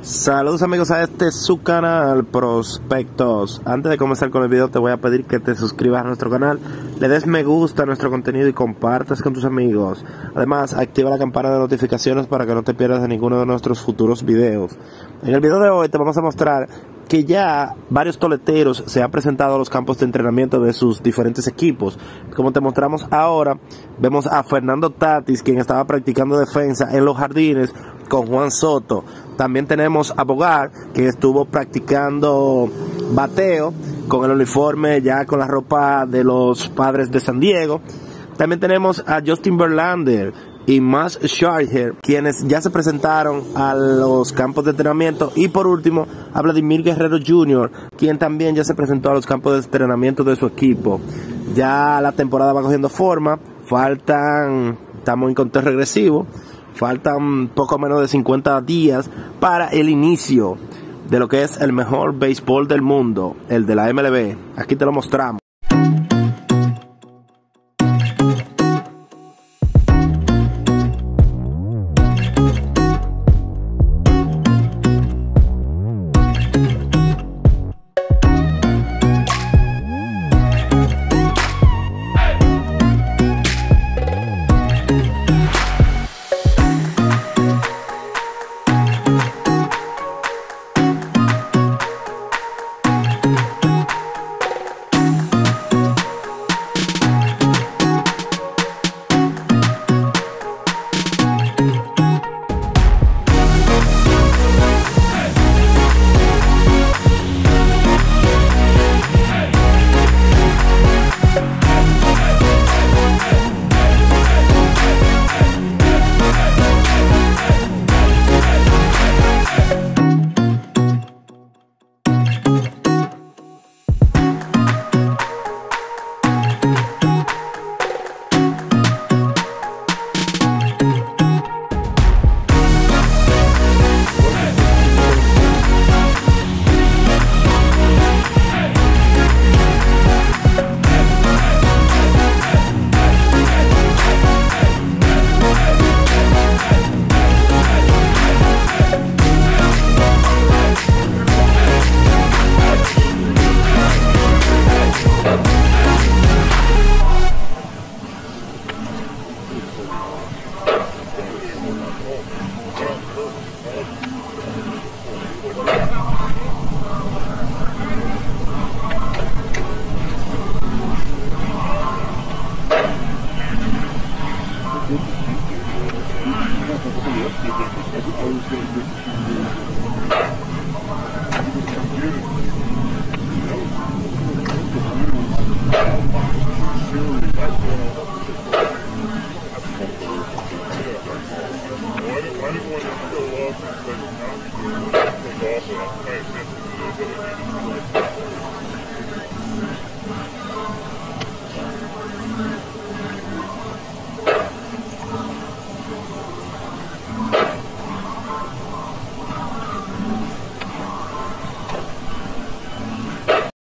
Saludos amigos a su canal Prospectos. Antes de comenzar con el video te voy a pedir que te suscribas a nuestro canal, le des me gusta a nuestro contenido y compartas con tus amigos. Además activa la campana de notificaciones para que no te pierdas de ninguno de nuestros futuros videos. En el video de hoy te vamos a mostrar que ya varios toleteros se han presentado a los campos de entrenamiento de sus diferentes equipos. Como te mostramos ahora, vemos a Fernando Tatis, quien estaba practicando defensa en los jardines con Juan Soto. También tenemos a Bogart, que estuvo practicando bateo con el uniforme ya con la ropa de los Padres de San Diego. También tenemos a Justin Verlander y Max Scherzer, quienes ya se presentaron a los campos de entrenamiento. Y por último a Vladimir Guerrero Jr., quien también ya se presentó a los campos de entrenamiento de su equipo. Ya la temporada va cogiendo forma, estamos en conteo regresivo, faltan poco menos de 50 días para el inicio de lo que es el mejor béisbol del mundo, el de la MLB. Aquí te lo mostramos.